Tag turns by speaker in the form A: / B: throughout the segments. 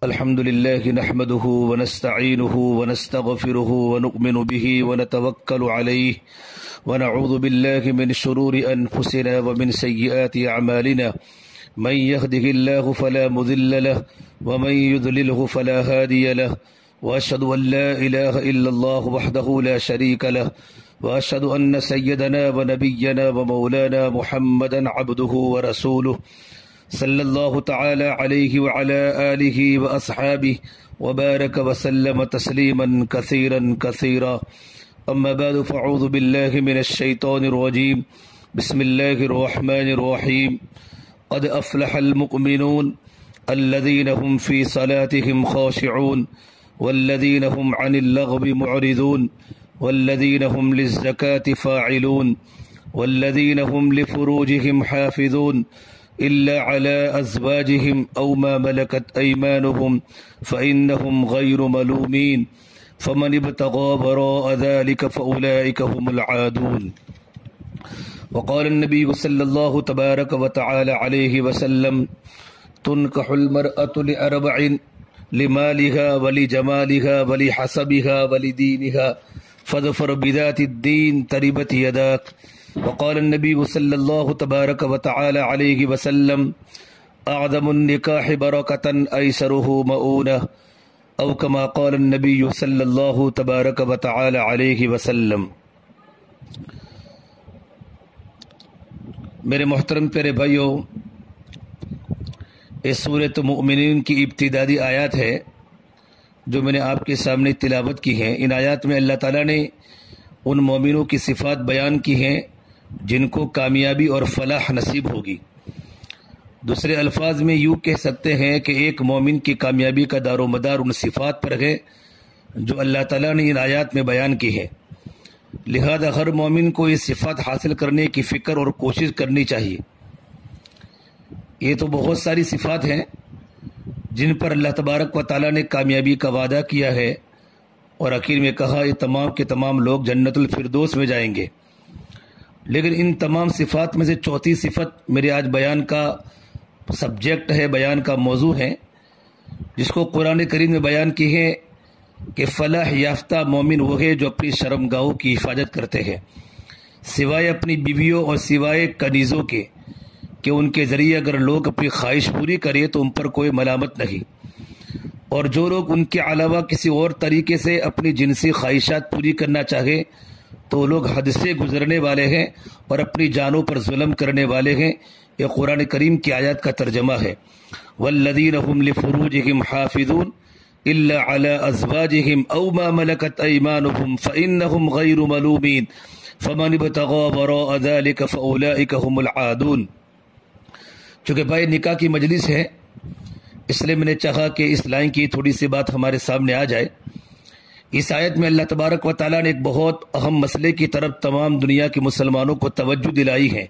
A: الحمد لله نحمده ونستعينه ونستغفره ونؤمن به ونتوكل عليه ونعوذ بالله من شرور أنفسنا ومن سيئات أعمالنا من يهده الله فلا مضل له ومن يضلله فلا هادي له وأشهد أن لا إله إلا الله وحده لا شريك له وأشهد أن سيدنا ونبينا ومولانا محمدا عبده ورسوله صلی اللہ تعالی علیہ وعلى آلہ وأصحابہ وبارک وسلم تسلیما کثیرا کثیرا اما بعد فاعوذ باللہ من الشیطان الرجیم بسم اللہ الرحمن الرحیم قد افلح المؤمنون الذین هم فی صلاتهم خاشعون والذین هم عن اللغو معرضون والذین هم للزکاة فاعلون والذین هم لفروجهم حافظون إلا على أزواجهم أو ما ملكت أيمانهم فإنهم غير ملومين فمن ابتغى وراء ذلك فأولئك هم العادون. وقال النبي صلى الله تبارك وتعالى عليه وسلم تنكح المرأة لأربع لمالها ولجمالها ولحسبها ولدينها فاظفر بذات الدين تربت يداك. وقال النبي صلى الله تبارك وتعالى عليه وسلم أعظم النكاح بركة أيسره مؤونة أو كما قال النبي صلى الله تبارك وتعالى عليه وسلم. میرے محترم پیارے بھائیو، اس سورۃ مؤمنین کی ابتدائی آیات ہے جو میں نے آپ کے سامنے تلاوت کی ہیں. ان آیات میں اللہ تعالیٰ نے ان مومنوں کی صفات بیان کی ہیں جن کو کامیابی اور فلاح نصیب ہوگی. دوسرے الفاظ میں یوں کہہ سکتے ہیں کہ ایک مومن کی کامیابی کا دار و مدار ان صفات پر ہے جو اللہ تعالیٰ نے ان آیات میں بیان کی ہے. لہذا ہر مومن کو یہ صفات حاصل کرنے کی فکر اور کوشش کرنی چاہیے. یہ تو بہت ساری صفات ہیں جن پر اللہ تبارک و تعالیٰ نے کامیابی کا وعدہ کیا ہے اور آخر میں کہا یہ تمام کے تمام لوگ جنت الفردوس میں جائیں گے. لیکن ان تمام صفات میں سے چوتھی صفت میرے آج بیان کا سبجیکٹ ہے، بیان کا موضوع ہے، جس کو قرآن کریم میں بیان کی ہے کہ فلاح یافتہ مومن وہ ہے جو اپنی شرمگاہوں کی حفاظت کرتے ہیں، سوائے اپنی بیویوں اور سوائے کنیزوں کے، کہ ان کے ذریعے اگر لوگ اپنی خواہش پوری کریں تو ان پر کوئی ملامت نہیں، اور جو لوگ ان کے علاوہ کسی اور طریقے سے اپنی جنسی خواہشات پوری کرنا چاہے تو لوگ حد سے گزرنے والے ہیں اور اپنی جانوں پر ظلم کرنے والے ہیں. یہ قرآن کریم کی آیات کا ترجمہ ہے. والذین هم لفروجهم حافظون الا على ازواجهم او ما ملكت ايمانهم فانهم غير ملومين فمن ابتغى وراء ذلك فاولئك هم العادون. چونکہ بھائی نکاح کی مجلس ہے اس لیے میں نے چاہا کہ اس لائن کی تھوڑی سی بات ہمارے سامنے آ جائے. اس آیت میں اللہ تبارک و تعالیٰ نے ایک بہت اہم مسئلے کی طرف تمام دنیا کے مسلمانوں کو توجہ دلائی ہے.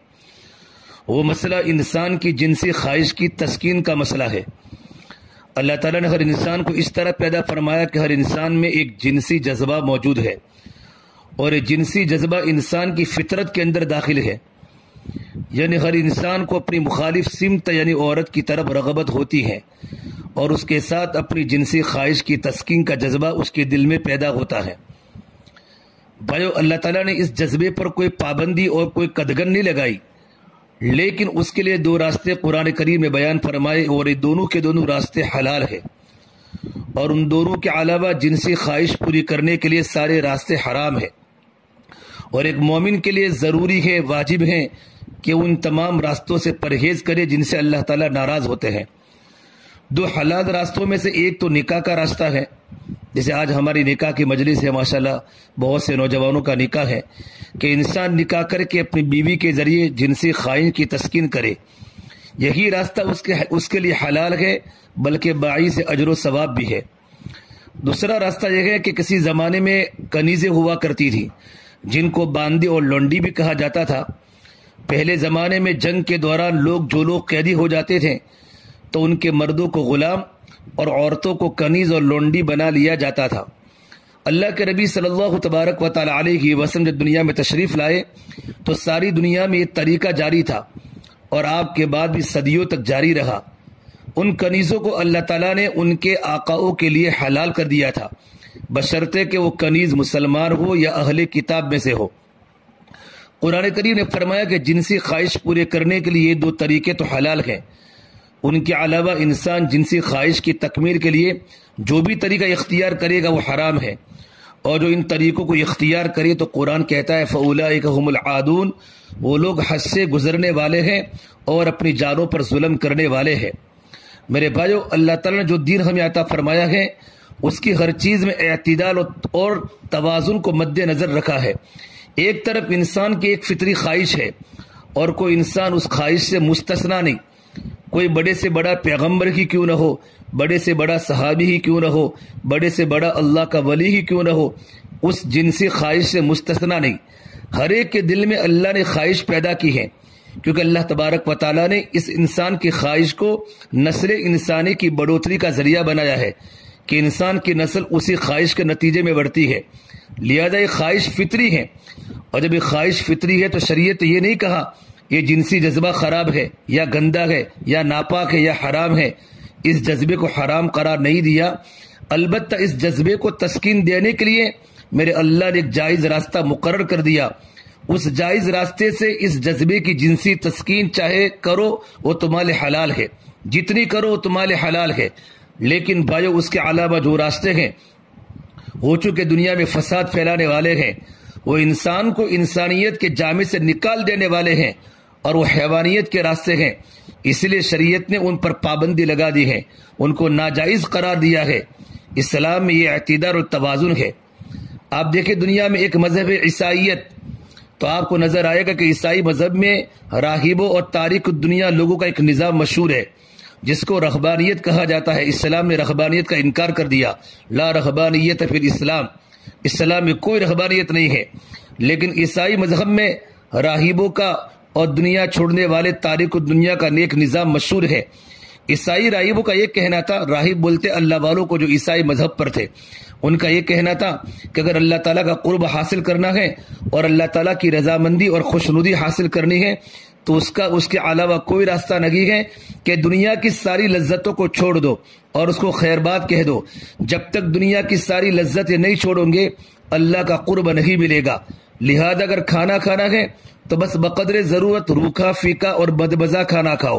A: وہ مسئلہ انسان کی جنسی خواہش کی تسکین کا مسئلہ ہے. اللہ تعالیٰ نے ہر انسان کو اس طرح پیدا فرمایا کہ ہر انسان میں ایک جنسی جذبہ موجود ہے اور یہ جنسی جذبہ انسان کی فطرت کے اندر داخل ہے. یعنی ہر انسان کو اپنی مخالف سمت یعنی عورت کی طرف رغبت ہوتی ہے اور اس کے ساتھ اپنی جنسی خواہش کی تسکین کا جذبہ اس کے دل میں پیدا ہوتا ہے. بھائیو، اللہ تعالیٰ نے اس جذبے پر کوئی پابندی اور کوئی قدغن نہیں لگائی، لیکن اس کے لیے دو راستے قرآن کریم میں بیان فرمائے اور یہ دونوں کے دونوں راستے حلال ہیں، اور ان دونوں کے علاوہ جنسی خواہش پوری کرنے کے لیے سارے راستے حرام ہیں. اور ایک مومن کے لیے ضروری ہے، واجب ہے کہ ان تمام راستوں سے پرہیز کرے جن سے اللہ تعالیٰ ناراض ہوتے ہیں. دو حلال راستوں میں سے ایک تو نکاح کا راستہ ہے، جیسے آج ہماری نکاح کی مجلس ہے، ماشاءاللہ بہت سے نوجوانوں کا نکاح ہے، کہ انسان نکاح کر کے اپنی بیوی کے ذریعے جنسی خواہش کی تسکین کرے. یہی راستہ اس کے لیے حلال ہے، بلکہ باعث اجر و ثواب بھی ہے. دوسرا راستہ یہ ہے کہ کسی زمانے میں کنیزیں ہوا کرتی تھی جن کو باندی اور لونڈی بھی کہا جاتا تھا. پہلے زمانے میں جنگ کے دوران لوگ قیدی ہو جاتے تھے تو ان کے مردوں کو غلام اور عورتوں کو کنیز اور لونڈی بنا لیا جاتا تھا. اللہ کے نبی صلی اللہ تبارک و تعالی علیہ وسلم جب دنیا میں تشریف لائے تو ساری دنیا میں یہ طریقہ جاری تھا اور آپ کے بعد بھی صدیوں تک جاری رہا. ان کنیزوں کو اللہ تعالیٰ نے ان کے آقاؤں کے لیے حلال کر دیا تھا، بشرطے کہ وہ کنیز مسلمان ہو یا اہل کتاب میں سے ہو۔ قرآن کریم نے فرمایا کہ جنسی خواہش پورے کرنے کے لیے یہ دو طریقے تو حلال ہیں، ان کے علاوہ انسان جنسی خواہش کی تکمیل کے لیے جو بھی طریقہ اختیار کرے گا وہ حرام ہے، اور جو ان طریقوں کو اختیار کرے تو قرآن کہتا ہے فَأُولَٰئِكَ هُمُ الْعَادُونَ، وہ لوگ حد سے گزرنے والے ہیں اور اپنی جانوں پر ظلم کرنے والے ہیں۔ میرے بھائیو، اللہ تعالیٰ نے جو دین ہمیں عطا فرمایا ہے اس کی ہر چیز میں اعتدال اور توازن کو مد نظر رکھا ہے۔ ایک طرف انسان کی ایک فطری خواہش ہے اور کوئی انسان اس خواہش سے مستثنا نہیں، کوئی بڑے سے بڑا پیغمبر ہی کیوں نہ ہو، بڑے سے بڑا صحابی ہی کیوں نہ ہو، بڑے سے بڑا اللہ کا ولی ہی کیوں نہ ہو، اس جنسی خواہش سے مستثنا نہیں۔ ہر ایک کے دل میں اللہ نے خواہش پیدا کی ہے، کیونکہ اللہ تبارک و تعالیٰ نے اس انسان کی خواہش کو نسل انسانی کی بڑھوتری کا ذریعہ بنایا ہے کہ انسان کی نسل اسی خواہش کے نتیجے میں بڑھتی ہے، لہذا یہ خواہش فطری ہے، اور جب یہ خواہش فطری ہے تو شریعت یہ نہیں کہا یہ جنسی جذبہ خراب ہے یا گندا ہے یا ناپاک ہے یا حرام ہے، اس جذبے کو حرام قرار نہیں دیا، البتہ اس جذبے کو تسکین دینے کے لیے میرے اللہ نے ایک جائز راستہ مقرر کر دیا۔ اس جائز راستے سے اس جذبے کی جنسی تسکین چاہے کرو وہ تمہارے حلال ہے، جتنی کرو وہ تمہارے حلال ہے، لیکن بھائیو اس کے علاوہ جو راستے ہیں ہو چکے دنیا میں فساد پھیلانے والے ہیں، وہ انسان کو انسانیت کے جامے سے نکال دینے والے ہیں اور وہ حیوانیت کے راستے ہیں، اس لیے شریعت نے ان پر پابندی لگا دی ہے، ان کو ناجائز قرار دیا ہے۔ اسلام میں یہ اعتدال اور توازن ہے۔ آپ دیکھیں دنیا میں ایک مذہب ہے عیسائیت، تو آپ کو نظر آئے گا کہ عیسائی مذہب میں راہبوں اور تاریک دنیا لوگوں کا ایک نظام مشہور ہے جس کو رہبانیت کہا جاتا ہے۔ اسلام نے رہبانیت کا انکار کر دیا، لا رہبانیت فی الاسلام، اسلام میں کوئی رہبانیت نہیں ہے، لیکن عیسائی مذہب میں راہبوں کا اور دنیا چھوڑنے والے تاریک دنیا کا نیک نظام مشہور ہے۔ عیسائی راہبوں کا یہ کہنا تھا، راہب بولتے اللہ والوں کو جو عیسائی مذہب پر تھے، ان کا یہ کہنا تھا کہ اگر اللہ تعالیٰ کا قرب حاصل کرنا ہے اور اللہ تعالیٰ کی رضامندی اور خوشنودی حاصل کرنی ہے تو اس کے علاوہ کوئی راستہ نہیں ہے کہ دنیا کی ساری لذتوں کو چھوڑ دو اور اس کو خیر بات کہہ دو۔ جب تک دنیا کی ساری لذتیں نہیں چھوڑو گے اللہ کا قرب نہیں ملے گا۔ لہذا اگر کھانا کھانا ہے تو بس بقدر ضرورت روکھا پھیکا اور بدمزہ کھانا کھاؤ،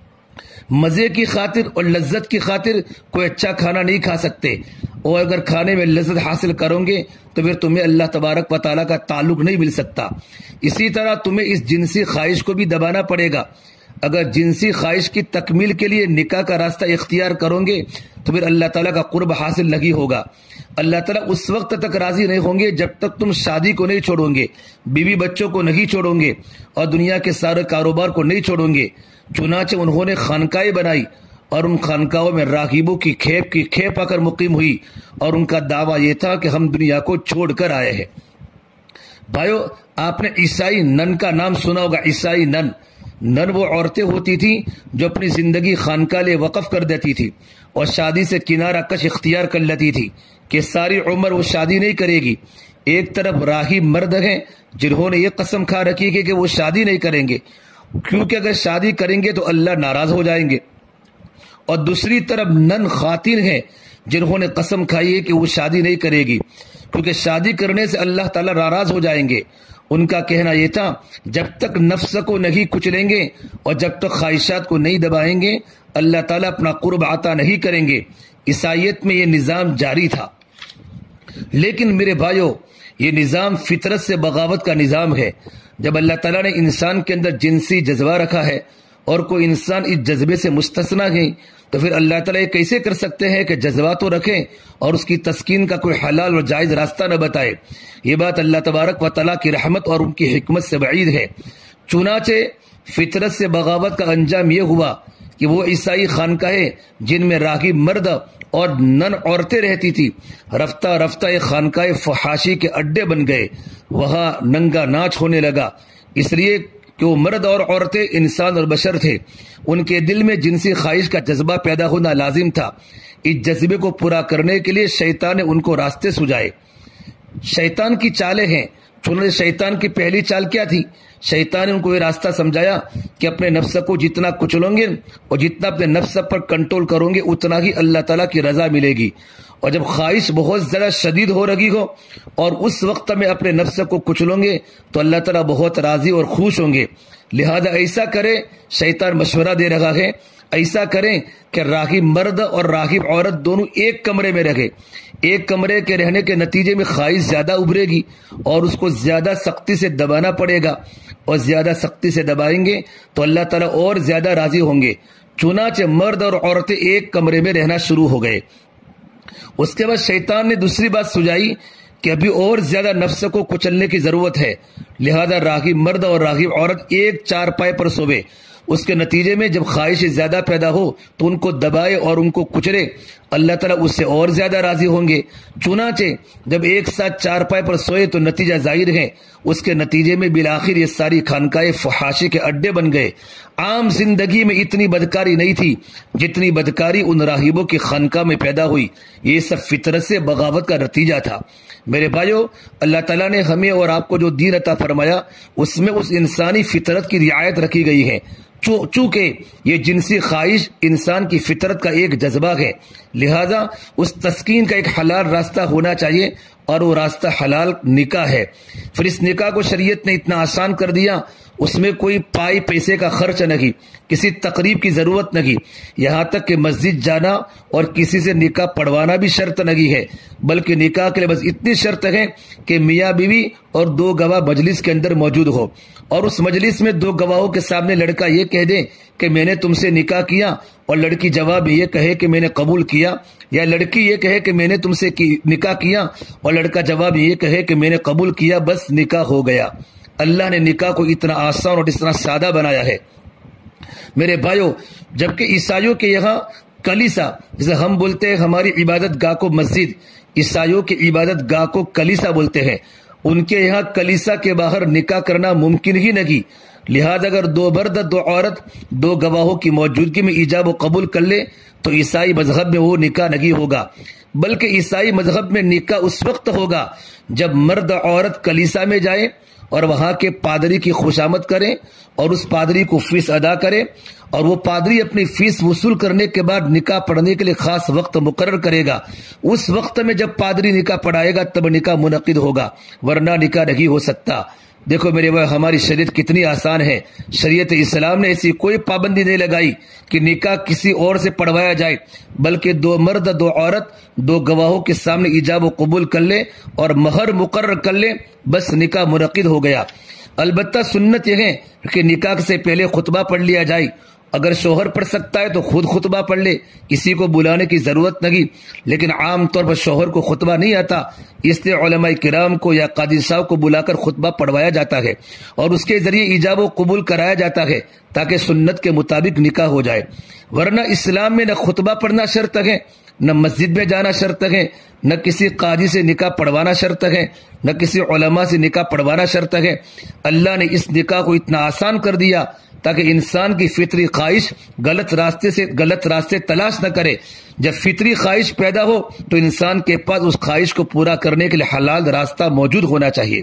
A: مزے کی خاطر اور لذت کی خاطر کوئی اچھا کھانا نہیں کھا سکتے، اور اگر کھانے میں لذت حاصل کرو گے تو پھر تمہیں اللہ تبارک و تعالیٰ کا تعلق نہیں مل سکتا۔ اسی طرح تمہیں اس جنسی خواہش کو بھی دبانا پڑے گا۔ اگر جنسی خواہش کی تکمیل کے لیے نکاح کا راستہ اختیار کرو گے تو پھر اللہ تعالیٰ کا قرب حاصل نہیں ہوگا۔ اللہ تعالیٰ اس وقت تک راضی نہیں ہوں گے جب تک تم شادی کو نہیں چھوڑو گے، بیوی بچوں کو نہیں چھوڑو گے اور دنیا کے سارے کاروبار کو نہیں چھوڑو گے۔ چنانچہ انہوں نے خانقاہیں بنائی اور ان خانقاہوں میں راغبوں کی کھیپ آ کر مقیم ہوئی، اور ان کا دعویٰ یہ تھا کہ ہم دنیا کو چھوڑ کر آئے ہیں۔ بھائیو، آپ نے عیسائی نن کا نام سنا ہوگا۔ عیسائی نن وہ عورتیں ہوتی تھیں جو اپنی زندگی خانقاہ لے وقف کر دیتی تھی اور شادی سے کنارہ کش اختیار کر لیتی تھی کہ ساری عمر وہ شادی نہیں کرے گی۔ ایک طرف راہب مرد ہیں جنہوں نے یہ قسم کھا رکھی ہے کہ وہ شادی نہیں کریں گے کیونکہ اگر شادی کریں گے تو اللہ ناراض ہو جائیں گے، اور دوسری طرف نن خواتین ہیں جنہوں نے قسم کھائی ہے کہ وہ شادی نہیں کرے گی کیونکہ شادی کرنے سے اللہ تعالیٰ ناراض ہو جائیں گے۔ ان کا کہنا یہ تھا جب تک نفس کو نہیں کچلیں گے اور جب تک خواہشات کو نہیں دبائیں گے اللہ تعالیٰ اپنا قرب عطا نہیں کریں گے۔ عیسائیت میں یہ نظام جاری تھا، لیکن میرے بھائیوں یہ نظام فطرت سے بغاوت کا نظام ہے۔ جب اللہ تعالیٰ نے انسان کے اندر جنسی جذبہ رکھا ہے اور کوئی انسان اس جذبے سے مستثنا ہے تو پھر اللہ تعالیٰ یہ کیسے کر سکتے ہیں کہ جذبات تو رکھیں اور اس کی تسکین کا کوئی حلال اور جائز راستہ نہ بتائے؟ یہ بات اللہ تبارک و تعالیٰ کی رحمت اور ان کی حکمت سے بعید ہے۔ چنانچہ فطرت سے بغاوت کا انجام یہ ہوا کہ وہ عیسائی خانقاہیں جن میں راغب مرد اور نن عورتیں رہتی تھی رفتہ رفتہ یہ خانقاہ فحاشی کے اڈے بن گئے، وہاں ننگا ناچ ہونے لگا، اس لیے کہ وہ مرد اور عورتیں انسان اور بشر تھے، ان کے دل میں جنسی خواہش کا جذبہ پیدا ہونا لازم تھا۔ اس جذبے کو پورا کرنے کے لیے شیطان نے ان کو راستے سجائے۔ شیطان کی چالیں ہیں، چنانچہ شیطان کی پہلی چال کیا تھی شیطان نے ان کو یہ راستہ سمجھایا کہ اپنے نفس کو جتنا کچلو گے اور جتنا اپنے نفس پر کنٹرول کرو گے اتنا ہی اللہ تعالیٰ کی رضا ملے گی. اور جب خواہش بہت زیادہ شدید ہو رہی ہو اور اس وقت میں اپنے نفس کو کچلو گے تو اللہ تعالیٰ بہت راضی اور خوش ہوں گے. لہذا ایسا کرے، شیطان مشورہ دے رہا ہے، ایسا کریں کہ راغب مرد اور راغب عورت دونوں ایک کمرے میں رہے. ایک کمرے کے رہنے کے نتیجے میں خواہش زیادہ ابھرے گی اور اس کو زیادہ سختی سے دبانا پڑے گا، اور زیادہ سختی سے دبائیں گے تو اللہ تعالیٰ اور زیادہ راضی ہوں گے. چنانچہ مرد اور عورتیں ایک کمرے میں رہنا شروع ہو گئے. اس کے بعد شیطان نے دوسری بات سجائی کہ ابھی اور زیادہ نفس کو کچلنے کی ضرورت ہے، لہذا راغب مرد اور راغب عورت ایک چارپائے پر سوئے. اس کے نتیجے میں جب خواہش زیادہ پیدا ہو تو ان کو دبائے اور ان کو کچلے، اللہ تعالیٰ اس سے اور زیادہ راضی ہوں گے. چنانچہ جب ایک ساتھ چارپائے پر سوئے تو نتیجہ ظاہر ہے. اس کے نتیجے میں بالآخر یہ ساری خانقاہیں فحاشی کے اڈے بن گئے. عام زندگی میں اتنی بدکاری نہیں تھی جتنی بدکاری ان راہبوں کی خانقاہ میں پیدا ہوئی. یہ سب فطرت سے بغاوت کا نتیجہ تھا. میرے بھائیو، اللہ تعالیٰ نے ہمیں اور آپ کو جو دین عطا فرمایا اس میں اس انسانی فطرت کی رعایت رکھی گئی ہے. چونکہ یہ جنسی خواہش انسان کی فطرت کا ایک جذبہ ہے، لہذا اس تسکین کا ایک حلال راستہ ہونا چاہیے، اور وہ راستہ حلال نکاح ہے. پھر اس نکاح کو شریعت نے اتنا آسان کر دیا، اس میں کوئی پیسے کا خرچ نہیں، کسی تقریب کی ضرورت نہیں، یہاں تک کہ مسجد جانا اور کسی سے نکاح پڑھوانا بھی شرط نہیں ہے، بلکہ نکاح کے لیے بس اتنی شرط ہے کہ میاں بیوی اور دو گواہ مجلس کے اندر موجود ہو، اور اس مجلس میں دو گواہوں کے سامنے لڑکا یہ کہہ دے کہ میں نے تم سے نکاح کیا، اور لڑکی جواب یہ کہے کہ میں نے قبول کیا، یا لڑکی یہ کہے کہ میں نے تم سے نکاح کیا اور لڑکا جواب یہ کہے کہ میں نے قبول کیا، بس نکاح ہو گیا. اللہ نے نکاح کو اتنا آسان اور اتنا سادہ بنایا ہے. میرے بھائیو، جبکہ عیسائیوں کے یہاں کلیسا، جسے ہم بولتے ہیں ہماری عبادت گاہ کو مسجد، عیسائیوں کی عبادت گاہ کو کلیسا بولتے ہیں. ان کے یہاں کلیسا کے باہر نکاح کرنا ممکن ہی نہیں. لہذا اگر دو مرد دو عورت دو گواہوں کی موجودگی میں ایجاب و قبول کر لے تو عیسائی مذہب میں وہ نکاح نہیں ہوگا، بلکہ عیسائی مذہب میں نکاح اس وقت ہوگا جب مرد عورت کلیسا میں جائے اور وہاں کے پادری کی خوشامد کرے اور اس پادری کو فیس ادا کرے، اور وہ پادری اپنی فیس وصول کرنے کے بعد نکاح پڑھنے کے لیے خاص وقت مقرر کرے گا. اس وقت میں جب پادری نکاح پڑھائے گا تب نکاح منعقد ہوگا، ورنہ نکاح نہیں ہو سکتا. دیکھو میرے بھائی، ہماری شریعت کتنی آسان ہے. شریعت اسلام نے ایسی کوئی پابندی نہیں لگائی کہ نکاح کسی اور سے پڑھوایا جائے، بلکہ دو مرد دو عورت دو گواہوں کے سامنے ایجاب و قبول کر لے اور مہر مقرر کر لے، بس نکاح منعقد ہو گیا. البتہ سنت یہ ہے کہ نکاح سے پہلے خطبہ پڑھ لیا جائے. اگر شوہر پڑھ سکتا ہے تو خود خطبہ پڑھ لے، کسی کو بلانے کی ضرورت نہیں. لیکن عام طور پر شوہر کو خطبہ نہیں آتا، اس لیے علماء کرام کو یا قاضی صاحب کو بلا کر خطبہ پڑھوایا جاتا ہے اور اس کے ذریعے ایجاب و قبول کرایا جاتا ہے تاکہ سنت کے مطابق نکاح ہو جائے. ورنہ اسلام میں نہ خطبہ پڑھنا شرط ہے، نہ مسجد میں جانا شرط ہے، نہ کسی قاضی سے نکاح پڑھوانا شرط ہے، نہ کسی علماء سے نکاح پڑھوانا شرط ہے. اللہ نے اس نکاح کو اتنا آسان کر دیا تاکہ انسان کی فطری خواہش غلط راستے تلاش نہ کرے. جب فطری خواہش پیدا ہو تو انسان کے پاس اس خواہش کو پورا کرنے کے لیے حلال راستہ موجود ہونا چاہیے.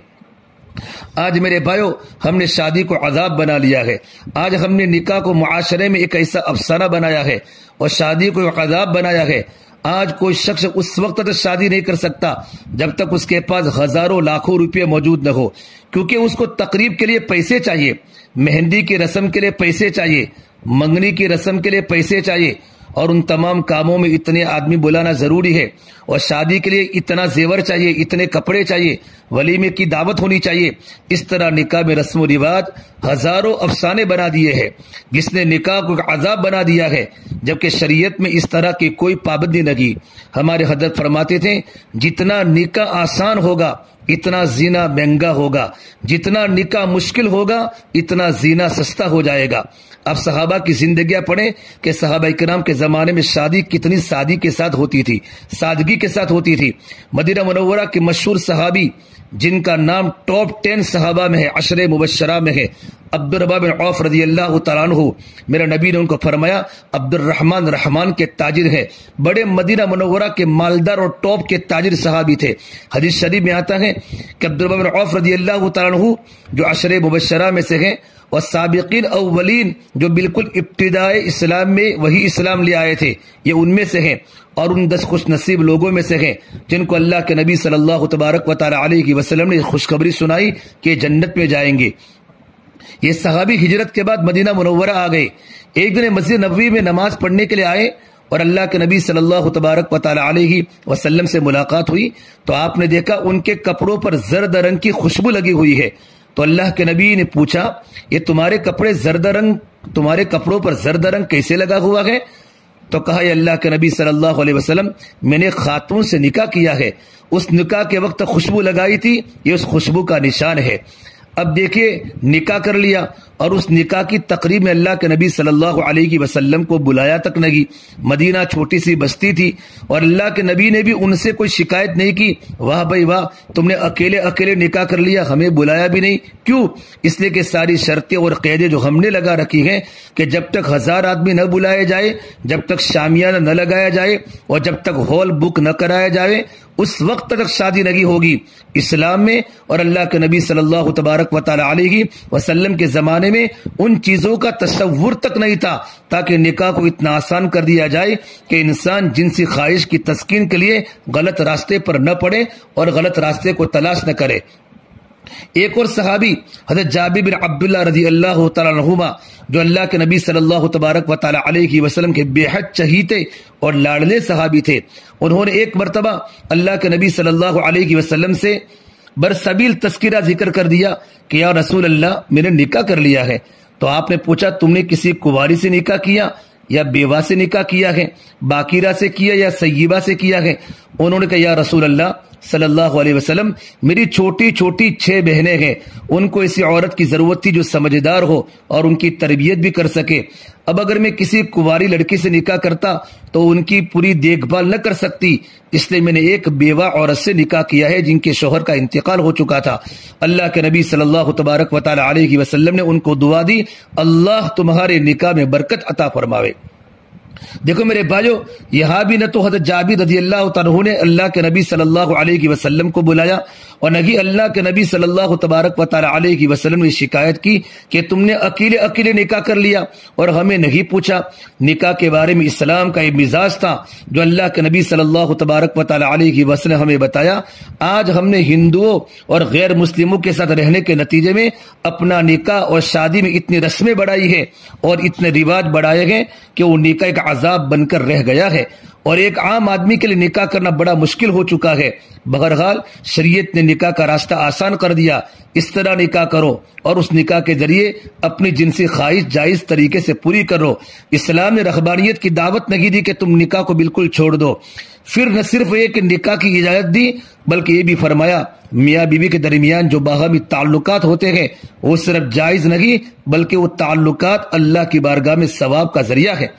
A: آج میرے بھائیو، ہم نے شادی کو عذاب بنا لیا ہے. آج ہم نے نکاح کو معاشرے میں ایک ایسا افسانہ بنایا ہے اور شادی کو ایک عذاب بنایا ہے. آج کوئی شخص اس وقت تک شادی نہیں کر سکتا جب تک اس کے پاس ہزاروں لاکھوں روپے موجود نہ ہو، کیونکہ اس کو تقریب کے لیے پیسے چاہیے، مہندی کی رسم کے لیے پیسے چاہیے، منگنی کی رسم کے لیے پیسے چاہیے، اور ان تمام کاموں میں اتنے آدمی بلانا ضروری ہے. اور شادی کے لیے اتنا زیور چاہیے، اتنے کپڑے چاہیے، ولیمے کی دعوت ہونی چاہیے. اس طرح نکاح میں رسم و رواج ہزاروں افسانے بنا دیے ہیں، جس نے نکاح کو عذاب بنا دیا ہے، جبکہ شریعت میں اس طرح کی کوئی پابندی نہیں. ہمارے حضرت فرماتے تھے جتنا نکاح آسان ہوگا اتنا زینا مہنگا ہوگا، جتنا نکاح مشکل ہوگا اتنا زینا سستا ہو جائے گا. اب صحابہ کی زندگیاں پڑھیں کہ صحابہ کرام کے زمانے میں شادی کتنی سادگی کے ساتھ ہوتی تھی. مدینہ منورہ کے مشہور صحابی جن کا نام ٹاپ 10 صحابہ میں ہے، 10 مبشرہ میں ہے، عبد الرحمن بن عوف رضی اللہ تعالیٰ عنہ، میرا نبی نے ان کو فرمایا عبد الرحمن رحمان کے تاجر ہیں، بڑے مدینہ منورہ کے مالدار اور ٹاپ کے تاجر صحابی تھے۔ حدیث شریف میں آتا ہے کہ عبد الرحمن بن عوف رضی اللہ تعالیٰ عنہ جو عشرے مبشرہ میں سے ہیں اور سابقین اولین جو بالکل ابتدائے اسلام میں وہی اسلام لے آئے تھے، یہ ان میں سے ہیں اور ان 10 خوش نصیب لوگوں میں سے ہیں جن کو اللہ کے نبی صلی اللہ تبارک و تعالی علیہ وسلم نے خوشخبری سنائی کہ جنت میں جائیں گے۔ یہ صحابی ہجرت کے بعد مدینہ منورہ آ گئے۔ ایک دن مسجد نبوی میں نماز پڑھنے کے لیے آئے اور اللہ کے نبی صلی اللہ تبارک و تعالی علیہ وسلم سے ملاقات ہوئی تو آپ نے دیکھا ان کے کپڑوں پر زرد رنگ کی خوشبو لگی ہوئی ہے۔ تو اللہ کے نبی نے پوچھا یہ تمہارے کپڑوں پر زرد رنگ کیسے لگا ہوا ہے؟ تو کہا یہ اللہ کے نبی صلی اللہ علیہ وسلم میں نے خاتون سے نکاح کیا ہے، اس نکاح کے وقت خوشبو لگائی تھی، یہ اس خوشبو کا نشان ہے۔ اب دیکھیے نکاح کر لیا اور اس نکاح کی تقریب میں اللہ کے نبی صلی اللہ علیہ وسلم کو بلایا تک نہیں۔ مدینہ چھوٹی سی بستی تھی اور اللہ کے نبی نے بھی ان سے کوئی شکایت نہیں کی، واہ بھائی واہ تم نے اکیلے نکاح کر لیا، ہمیں بلایا بھی نہیں، کیوں؟ اس لیے کہ ساری شرطیں اور قیدیں جو ہم نے لگا رکھی ہیں کہ جب تک 1000 آدمی نہ بلائے جائے، جب تک شامیانہ نہ لگایا جائے اور جب تک ہال بک نہ کرایا جائے اس وقت تک شادی نہیں ہوگی۔ اسلام میں اور اللہ کے نبی صلی اللہ تبارک و تعالی علیہ وسلم کے زمانے میں ان چیزوں کا تصور تک نہیں تھا تاکہ نکاح کو اتنا آسان کر دیا جائے کہ انسان جنسی خواہش کی تسکین کے لیے غلط راستے پر نہ پڑے اور غلط راستے کو تلاش نہ کرے۔ ایک اور صحابی حضرت جابر بن عبداللہ رضی اللہ تعالیٰ عنہما جو اللہ کے نبی صلی اللہ تبارک و تعالی علیہ وسلم کے بے حد چہیتے اور لاڈلے صحابی تھے، انہوں نے ایک مرتبہ اللہ کے نبی صلی اللہ علیہ وسلم سے برسبیل تذکرہ ذکر کر دیا کہ یا رسول اللہ میں نے نکاح کر لیا ہے۔ تو آپ نے پوچھا تم نے کسی کنواری سے نکاح کیا یا بیوہ سے نکاح کیا ہے، باکرہ سے کیا یا سیبہ سے کیا ہے؟ انہوں نے کہا یا رسول اللہ صلی اللہ علیہ وسلم میری چھوٹی 6 بہنیں ہیں، ان کو ایسی عورت کی ضرورت تھی جو سمجھدار ہو اور ان کی تربیت بھی کر سکے۔ اب اگر میں کسی کنواری لڑکی سے نکاح کرتا تو ان کی پوری دیکھ بھال نہ کر سکتی، اس لیے میں نے ایک بیوہ عورت سے نکاح کیا ہے جن کے شوہر کا انتقال ہو چکا تھا۔ اللہ کے نبی صلی اللہ تبارک و تعالی علیہ وسلم نے ان کو دعا دی اللہ تمہارے نکاح میں برکت عطا فرماوے۔ دیکھو میرے بھائیو، یہاں بھی نہ تو حضرت جابر رضی اللہ تعالیٰ عنہ نے اللہ کے نبی صلی اللہ علیہ وسلم کو بلایا اور نہ ہی اللہ کے نبی صلی اللہ تبارک و تعالی علیہ وسلم نے شکایت کی کہ تم نے اکیلے نکاح کر لیا اور ہمیں نہیں پوچھا۔ نکاح کے بارے میں اسلام کا ایک مزاج تھا جو اللہ کے نبی صلی اللہ تبارک و تعالی علیہ وسلم ہمیں بتایا۔ آج ہم نے ہندوؤں اور غیر مسلموں کے ساتھ رہنے کے نتیجے میں اپنا نکاح اور شادی میں اتنی رسمیں بڑھائی ہیں اور اتنے رواج بڑھائے ہیں کہ وہ نکاح ایک عذاب بن کر رہ گیا ہے اور ایک عام آدمی کے لیے نکاح کرنا بڑا مشکل ہو چکا ہے۔ بہرحال شریعت نے نکاح کا راستہ آسان کر دیا، اس طرح نکاح کرو اور اس نکاح کے ذریعے اپنی جنسی خواہش جائز طریقے سے پوری کرو۔ اسلام نے رہبانیت کی دعوت نہیں دی کہ تم نکاح کو بالکل چھوڑ دو، پھر نہ صرف یہ کہ نکاح کی اجازت دی بلکہ یہ بھی فرمایا میاں بیوی کے درمیان جو باہمی تعلقات ہوتے ہیں وہ صرف جائز نہیں بلکہ وہ تعلقات اللہ کی بارگاہ میں ثواب کا ذریعہ ہے۔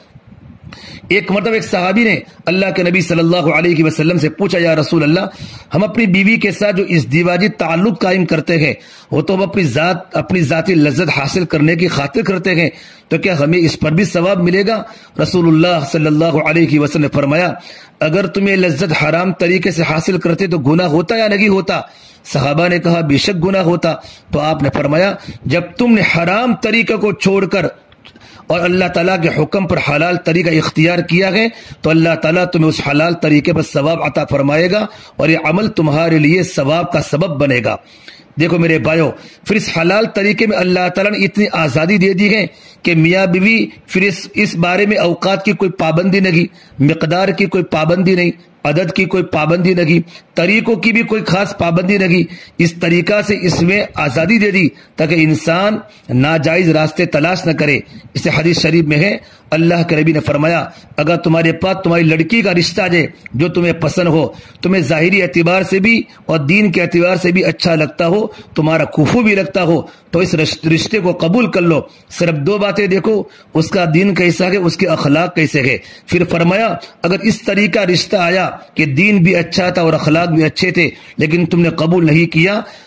A: ایک مرتبہ ایک صحابی نے اللہ کے نبی صلی اللہ علیہ وسلم سے پوچھا یا رسول اللہ ہم اپنی بیوی کے ساتھ جو ازدواجی تعلق قائم کرتے ہیں وہ تو ہم اپنی ذاتی لذت حاصل کرنے کی خاطر کرتے ہیں، تو کیا ہمیں اس پر بھی ثواب ملے گا؟ رسول اللہ صلی اللہ علیہ وسلم نے فرمایا اگر تمہیں لذت حرام طریقے سے حاصل کرتے تو گناہ ہوتا یا نہیں ہوتا؟ صحابہ نے کہا بے شک گناہ ہوتا۔ تو آپ نے فرمایا جب تم نے حرام طریقے کو چھوڑ کر اور اللہ تعالیٰ کے حکم پر حلال طریقہ اختیار کیا ہے تو اللہ تعالیٰ تمہیں اس حلال طریقے پر ثواب عطا فرمائے گا اور یہ عمل تمہارے لیے ثواب کا سبب بنے گا۔ دیکھو میرے بھائیو، پھر اس حلال طریقے میں اللہ تعالیٰ نے اتنی آزادی دے دی ہے کہ میاں بیوی پھر اس بارے میں اوقات کی کوئی پابندی نہیں، مقدار کی کوئی پابندی نہیں، عدد کی کوئی پابندی نہیں، طریقوں کی بھی کوئی خاص پابندی نہیں۔ اس طریقہ سے اس میں آزادی دے دی تاکہ انسان ناجائز راستے تلاش نہ کرے۔ اس حدیث شریف میں ہے اللہ کے نبی نے فرمایا اگر تمہارے پاس تمہاری لڑکی کا رشتہ ہے جو تمہیں پسند ہو، تمہیں ظاہری اعتبار سے بھی اور دین کے اعتبار سے بھی اچھا لگتا ہو، تمہارا کفو بھی لگتا ہو، تو اس رشتے کو قبول کر لو۔ صرف 2 باتیں دیکھو، اس کا دین کیسا ہے، اس کے اخلاق کیسے ہے۔ پھر فرمایا اگر اس طریقہ رشتہ آیا کہ دین بھی اچھا تھا اور اخلاق بھی اچھے تھے لیکن تم نے قبول نہیں کیا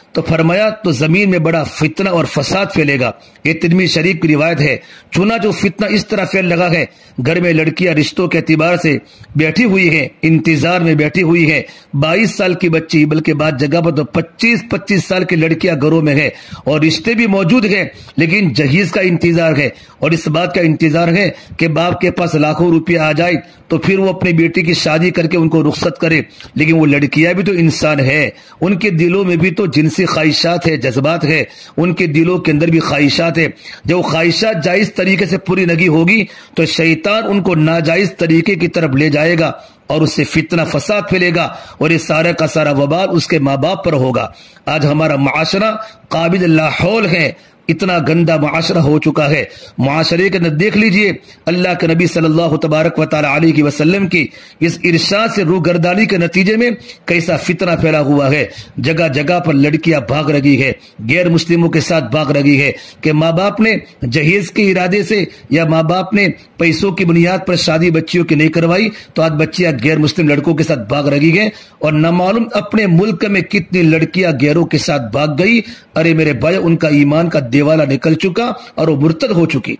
A: تو فرمایا تو زمین میں بڑا فتنہ اور فساد پھیلے گا۔ یہ ترمذی شریف کی روایت ہے۔ چنانچہ جو فتنہ اس طرح پھیل لگا ہے، گھر میں لڑکیاں رشتوں کے اعتبار سے بیٹھی ہوئی ہیں، انتظار میں بیٹھی ہوئی ہیں، 22 سال کی بچی، بلکہ بعض جگہ پر تو 25 سال کی لڑکیاں گھروں میں ہیں، اور رشتے بھی موجود ہیں، لیکن جہیز کا انتظار ہے، اور اس بات کا انتظار ہے کہ باپ کے پاس لاکھوں روپیہ آ جائے تو پھر وہ اپنی بیٹی کی شادی کر کے ان کو رخصت کرے۔ لیکن وہ لڑکیاں بھی تو انسان ہے، ان کے دلوں میں بھی تو جنسی خواہشات ہے، جذبات ہے، ان کے دلوں کے اندر بھی خواہشات ہے۔ جب خواہشات جائز طریقے سے پوری نہیں ہوگی تو شیطان ان کو ناجائز طریقے کی طرف لے جائے گا، اور اس سے فتنہ فساد پھیلے گا، اور یہ سارا کا سارا وبال اس کے ماں باپ پر ہوگا۔ آج ہمارا معاشرہ قابل لاحول ہے، اتنا گندا معاشرہ ہو چکا ہے۔ معاشرے کے اندر دیکھ لیجئے اللہ کے نبی صلی اللہ تبارک و تعالی علیہ وسلم کی اس ارشاد سے روگردانی کے نتیجے میں کیسا فتنہ پھیلا ہوا ہے۔ جگہ جگہ پر لڑکیاں بھاگ رہی ہے، غیر مسلموں کے ساتھ بھاگ رہی ہے، کہ ماں باپ نے جہیز کے ارادے سے یا ماں باپ نے پیسوں کی بنیاد پر شادی بچیوں کی نہیں کروائی تو آج بچیاں غیر مسلم لڑکوں کے ساتھ بھاگ رہی ہیں، اور نہ معلوم اپنے ملک میں کتنی لڑکیاں غیروں کے ساتھ بھاگ گئی۔ ارے میرے بھائی، ان کا ایمان کا دیوالا نکل چکا اور وہ مرتد ہو چکی۔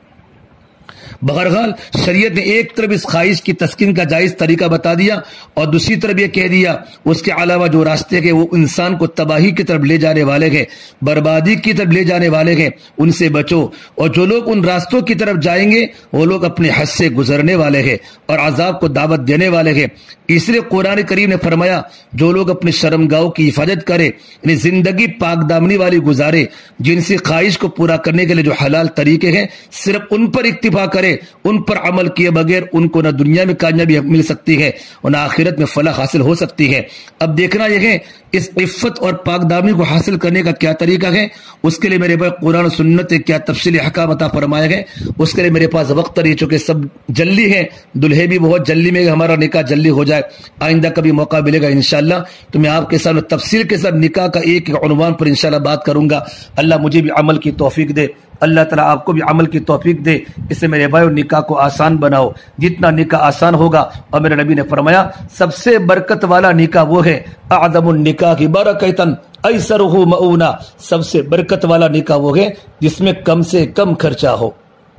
A: بہرحال شریعت نے ایک طرف اس خواہش کی تسکین کا جائز طریقہ بتا دیا، اور دوسری طرف یہ کہہ دیا اس کے علاوہ جو راستے کے وہ انسان کو تباہی کی طرف لے جانے والے ہیں، بربادی کی طرف لے جانے والے ہیں، ان سے بچو۔ اور جو لوگ ان راستوں کی طرف جائیں گے وہ لوگ اپنے حد سے گزرنے والے ہیں اور عذاب کو دعوت دینے والے ہیں۔ اس لیے قرآن کریم نے فرمایا جو لوگ اپنے شرمگاہوں کی حفاظت کرے، یعنی زندگی پاک دامنی والی گزارے، جنسی خواہش کو پورا کرنے کے لیے جو حلال طریقے ہیں صرف ان پر اکتفا کرے، ان پر عمل کیے بغیر ان کو نہ دنیا میں کامیابی مل سکتی ہے اور نہ آخرت میں فلاح حاصل ہو سکتی ہے۔ اب دیکھنا یہ ہے اس عفت اور پاک دامنی کو حاصل کرنے کا کیا طریقہ ہے۔ اس کے لیے میرے پاس قرآن و سنت کیا تفصیلی احکام عطا فرمائے گئے، اس کے لیے میرے پاس وقت نہیں، چونکہ سب جلدی ہے، دلہے بھی بہت جلدی میں ہمارا نکاح جلدی ہو جائے، آئندہ کبھی موقع ملے گا انشاءاللہ تو میں آپ کے سامنے تفصیل کے ساتھ نکاح کا ایک عنوان پر انشاءاللہ بات کروں گا۔ اللہ مجھے بھی عمل کی توفیق دے، اللہ تعالیٰ آپ کو بھی عمل کی توفیق دے۔ اس سے میرے بھائیو نکاح کو آسان بناؤ، جتنا نکاح آسان ہوگا، اور میرے نبی نے فرمایا سب سے برکت والا نکاح وہ ہے اعظم النکاح برکتاً ایسرہ مؤونہ، سب سے برکت والا نکاح وہ ہے جس میں کم سے کم خرچہ ہو۔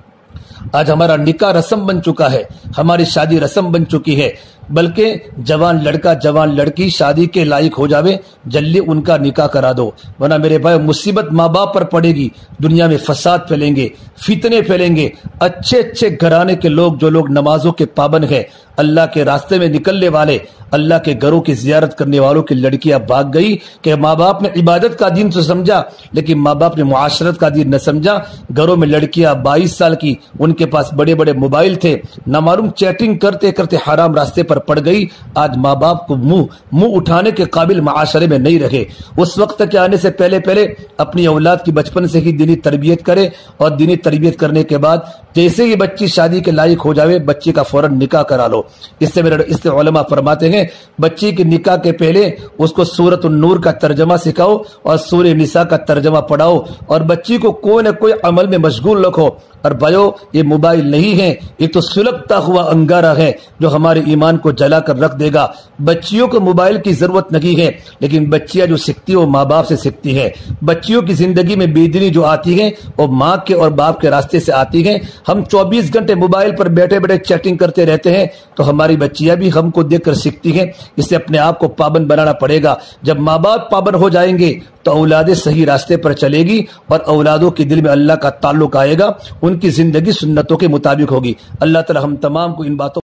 A: آج ہمارا نکاح رسم بن چکا ہے، ہماری شادی رسم بن چکی ہے، بلکہ جوان لڑکا جوان لڑکی شادی کے لائق ہو جاوے جلدی ان کا نکاح کرا دو، ورنہ میرے بھائی مصیبت ماں باپ پر پڑے گی، دنیا میں فساد پھیلیں گے، فتنے پھیلیں گے۔ اچھے اچھے گھرانے کے لوگ جو لوگ نمازوں کے پابند ہیں، اللہ کے راستے میں نکلنے والے، اللہ کے گھروں کی زیارت کرنے والوں کی لڑکیاں بھاگ گئی کہ ماں باپ نے عبادت کا دین تو سمجھا لیکن ماں باپ نے معاشرت کا دین نہ سمجھا۔ گھروں میں لڑکیاں 22 سال کی، ان کے پاس بڑے بڑے موبائل تھے، نہ معلوم چیٹنگ کرتے کرتے حرام راستے پر پڑ گئی۔ آج ماں باپ کو منہ اٹھانے کے قابل معاشرے میں نہیں رہے۔ اس وقت کے آنے سے پہلے اپنی اولاد کی بچپن سے ہی دینی تربیت کرے، اور دینی تربیت کرنے کے بعد جیسے ہی بچی شادی کے لائق ہو جاوے بچی کا فوراً نکاح کرا لو۔ اس سے علماء فرماتے ہیں بچی کے نکاح کے پہلے اس کو سورۃ النور کا ترجمہ سکھاؤ اور سورہ نساء کا ترجمہ پڑھاؤ، اور بچی کو کوئی نہ کوئی عمل میں مشغول رکھو۔ اور بھائیو یہ موبائل نہیں ہے، یہ تو سلگتا ہوا انگارہ ہے جو ہمارے ایمان کو جلا کر رکھ دے گا۔ بچیوں کو موبائل کی ضرورت نہیں ہے، لیکن بچیاں جو سیکھتی ہیں وہ ماں باپ سے سیکھتی ہیں۔ بچیوں کی زندگی میں بے دینی جو آتی ہے وہ ماں کے اور باپ کے راستے سے آتی ہے۔ ہم 24 گھنٹے موبائل پر بیٹھے بیٹھے چیٹنگ کرتے رہتے ہیں تو ہماری بچیاں بھی ہم کو دیکھ کر سیکھتی ہیں۔ اس سے اپنے آپ کو پابند بنانا پڑے گا۔ جب ماں باپ پابند ہو جائیں گے تو اولادیں صحیح راستے پر چلے گی، اور اولادوں کے دل میں اللہ کا تعلق آئے گا، ان کی زندگی سنتوں کے مطابق ہوگی۔ اللہ تعالی ہم تمام کو ان باتوں